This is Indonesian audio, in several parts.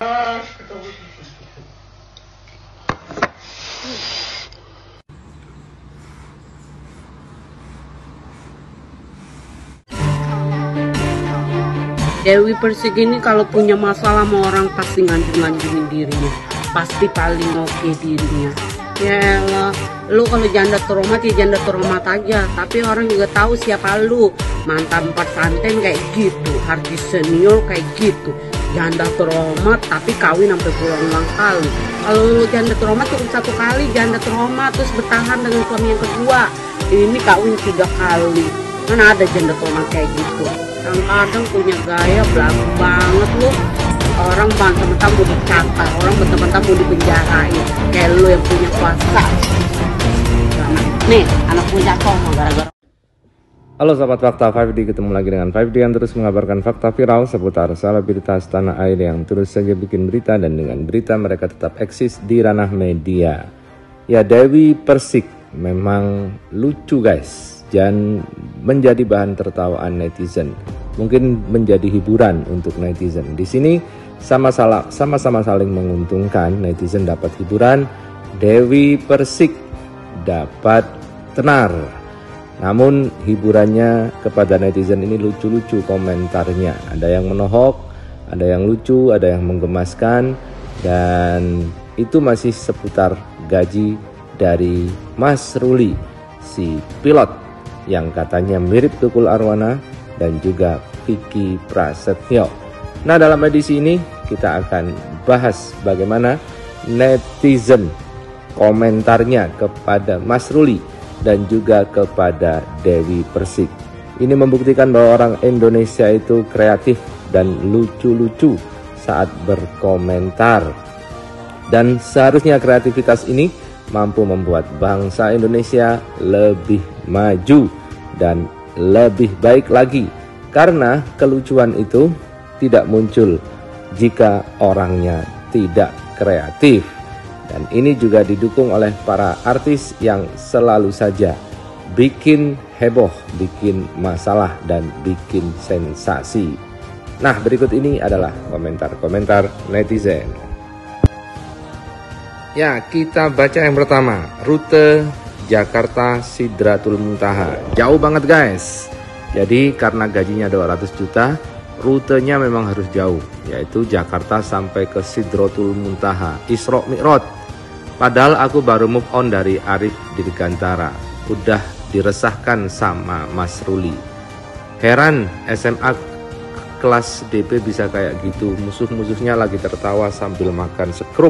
Dewi Persik ini kalau punya masalah sama orang pasti nganjung-nganjungin dirinya, pasti paling oke dirinya. Ya Allah, lu kalau janda terhormat ya janda terhormat aja, tapi orang juga tahu siapa lu. Mantan pesantren kayak gitu, artis senior kayak gitu, janda terhormat tapi kawin sampai berulang-ulang kali. Kalau lu janda terhormat cuma satu kali janda terhormat terus bertahan dengan suami yang kedua, ini kawin 3 kali. Mana ada janda terhormat kayak gitu? Kadang punya gaya belagu banget lu. Orang mentang-mentang mau dicatat, orang mentang-mentang mau dipenjarain, kayak lu yang punya kuasa. Nih, anak punya tomo gara-gara. Halo sahabat Fakta 5D, ketemu lagi dengan 5D yang terus mengabarkan fakta viral seputar selebritas tanah air yang terus saja bikin berita, dan dengan berita mereka tetap eksis di ranah media. Ya, Dewi Persik memang lucu guys, dan menjadi bahan tertawaan netizen. Mungkin menjadi hiburan untuk netizen. Di sini sama-sama saling menguntungkan. Netizen dapat hiburan, Dewi Persik dapat tenar. Namun hiburannya kepada netizen ini lucu-lucu komentarnya. Ada yang menohok, ada yang lucu, ada yang menggemaskan, dan itu masih seputar gaji dari Mas Ruli, si pilot yang katanya mirip Tukul Arwana dan juga Vicky Prasetyo. Nah, dalam edisi ini kita akan bahas bagaimana netizen komentarnya kepada Mas Ruli dan juga kepada Dewi Persik. Ini membuktikan bahwa orang Indonesia itu kreatif dan lucu-lucu saat berkomentar. Dan seharusnya kreativitas ini mampu membuat bangsa Indonesia lebih maju dan lebih baik lagi. Karena kelucuan itu tidak muncul jika orangnya tidak kreatif. Dan ini juga didukung oleh para artis yang selalu saja bikin heboh, bikin masalah, dan bikin sensasi. Nah, berikut ini adalah komentar-komentar netizen. Ya, kita baca yang pertama. Rute Jakarta Sidratul Muntaha. Jauh banget guys. Jadi karena gajinya 200 juta, rutenya memang harus jauh, yaitu Jakarta sampai ke Sidratul Muntaha, Isra Mi'raj. Padahal aku baru move on dari Arif Dirgantara, udah diresahkan sama Mas Ruli. Heran SMA kelas DP bisa kayak gitu, musuh-musuhnya lagi tertawa sambil makan sekrup.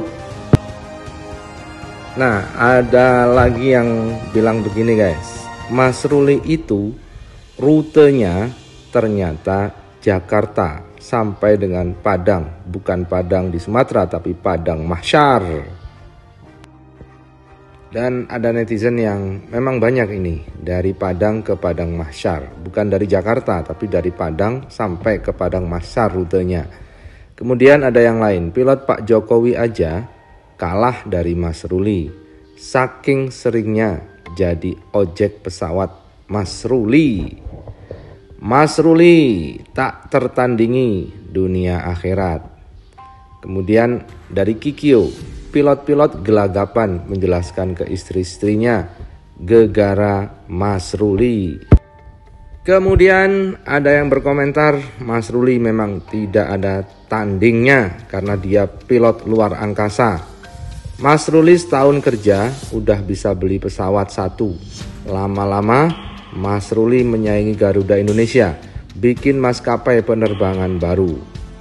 Nah, ada lagi yang bilang begini guys, Mas Ruli itu rutenya ternyata Jakarta sampai dengan Padang, bukan Padang di Sumatera tapi Padang Mahsyar. Dan ada netizen yang memang banyak ini, dari Padang ke Padang Mahsyar, bukan dari Jakarta tapi dari Padang sampai ke Padang Mahsyar rutenya. Kemudian ada yang lain, pilot Pak Jokowi aja kalah dari Mas Ruli, saking seringnya jadi ojek pesawat Mas Ruli. Mas Ruli tak tertandingi dunia akhirat. Kemudian dari Kikyo, pilot-pilot gelagapan menjelaskan ke istri-istrinya gegara Mas Ruli. Kemudian ada yang berkomentar, Mas Ruli memang tidak ada tandingnya karena dia pilot luar angkasa. Mas Ruli setahun kerja udah bisa beli pesawat 1. Lama-lama Mas Ruli menyaingi Garuda Indonesia, bikin maskapai penerbangan baru.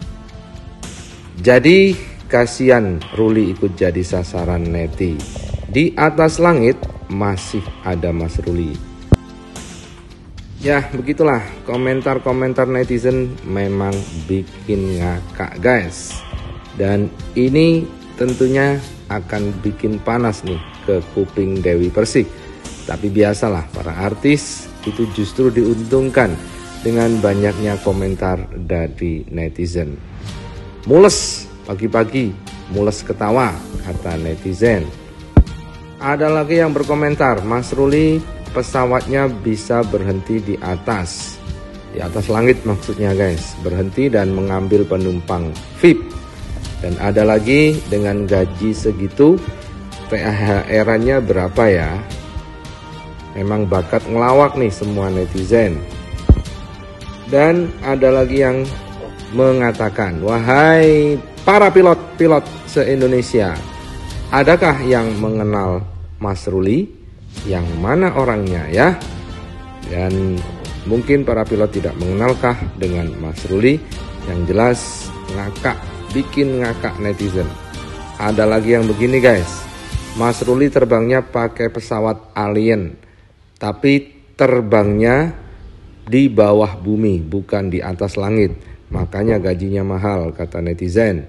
Jadi kasihan Ruli ikut jadi sasaran neti. Di atas langit masih ada Mas Ruli. Ya, begitulah komentar-komentar netizen, memang bikin ngakak guys. Dan ini tentunya akan bikin panas nih ke kuping Dewi Persik. Tapi biasalah, para artis itu justru diuntungkan dengan banyaknya komentar dari netizen. Mules pagi-pagi, mules ketawa, kata netizen. Ada lagi yang berkomentar, Mas Ruli pesawatnya bisa berhenti di atas langit maksudnya guys, berhenti dan mengambil penumpang VIP. Dan ada lagi dengan gaji segitu THR-nya berapa ya? Memang bakat ngelawak nih semua netizen. Dan ada lagi yang mengatakan, wahai para pilot-pilot se-Indonesia, adakah yang mengenal Mas Ruli? Yang mana orangnya ya? Dan mungkin para pilot tidak mengenalkah dengan Mas Ruli? Yang jelas ngakak, bikin ngakak netizen. Ada lagi yang begini guys, Mas Ruli terbangnya pakai pesawat alien, tapi terbangnya di bawah bumi, bukan di atas langit. Makanya gajinya mahal, kata netizen.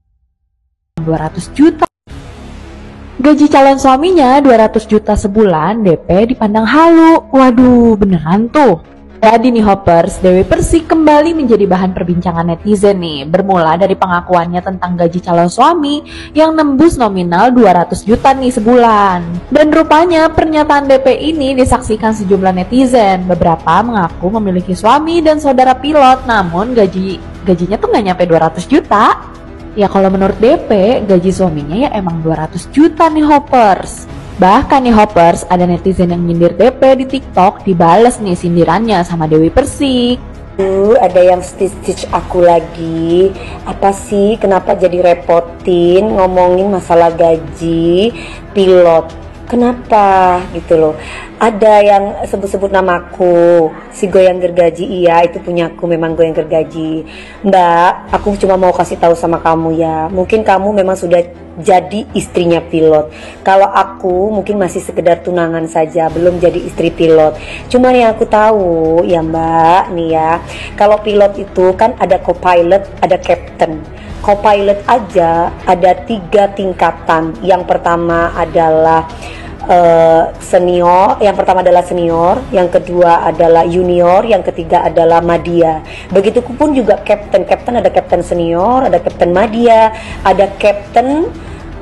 200 juta. Gaji calon suaminya 200 juta sebulan, DP dipandang halu. Waduh, beneran tuh. Jadi nih Hoppers, Dewi Persik kembali menjadi bahan perbincangan netizen nih. Bermula dari pengakuannya tentang gaji calon suami yang nembus nominal 200 juta nih sebulan. Dan rupanya pernyataan DP ini disaksikan sejumlah netizen. Beberapa mengaku memiliki suami dan saudara pilot, namun gajinya tuh nggak nyampe 200 juta. Ya kalau menurut DP, gaji suaminya ya emang 200 juta nih Hoppers. Bahkan nih Hoppers, ada netizen yang nyindir DP di TikTok, dibales nih sindirannya sama Dewi Persik. Ada yang stitch aku lagi. Apa sih, kenapa jadi repotin ngomongin masalah gaji pilot? Kenapa gitu loh. Ada yang sebut-sebut namaku, si goyang gergaji. Iya, itu punyaku, memang goyang gergaji. Mbak, aku cuma mau kasih tahu sama kamu ya, mungkin kamu memang sudah jadi istrinya pilot. Kalau aku mungkin masih sekedar tunangan saja, belum jadi istri pilot. Cuman yang aku tahu ya Mbak nih ya, kalau pilot itu kan ada co-pilot, ada captain. Co-pilot aja ada 3 tingkatan. Yang pertama adalah senior, yang pertama adalah senior, yang kedua adalah junior, yang ketiga adalah madya. Begitupun juga captain. Captain ada captain senior, ada captain madya, ada captain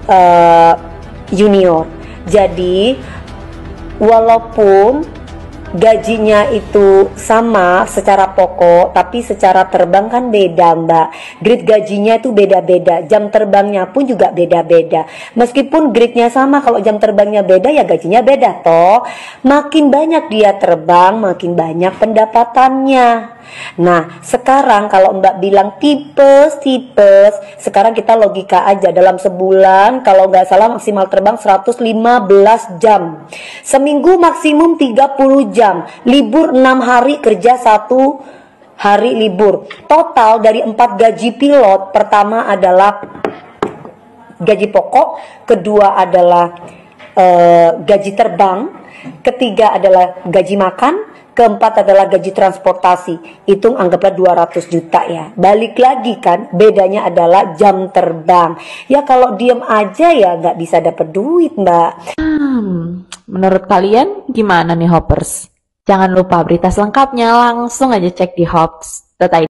junior. Jadi walaupun gajinya itu sama secara pokok, tapi secara terbang kan beda Mbak. Grade gajinya itu beda-beda, jam terbangnya pun juga beda-beda. Meskipun grade-nya sama, kalau jam terbangnya beda ya gajinya beda toh. Makin banyak dia terbang, makin banyak pendapatannya. Nah sekarang kalau Mbak bilang tipes, sekarang kita logika aja. Dalam sebulan kalau nggak salah maksimal terbang 115 jam, seminggu maksimum 30 jam, libur 6 hari, kerja 1 hari libur. Total dari 4 gaji pilot, pertama adalah gaji pokok, kedua adalah gaji terbang, ketiga adalah gaji makan, keempat adalah gaji transportasi. Hitung anggaplah 200 juta ya. Balik lagi kan, bedanya adalah jam terbang. Ya kalau diem aja ya nggak bisa dapet duit Mbak. Menurut kalian gimana nih Hoppers? Jangan lupa berita selengkapnya langsung aja cek di Hops.